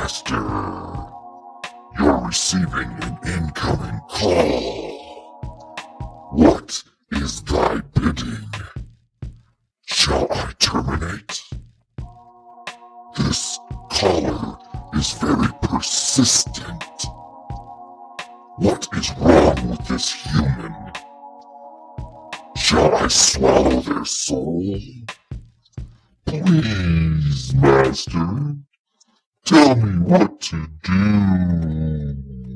Master, you're receiving an incoming call. What is thy bidding? Shall I terminate? This caller is very persistent. What is wrong with this human? Shall I swallow their soul? Please, Master, tell me what to do.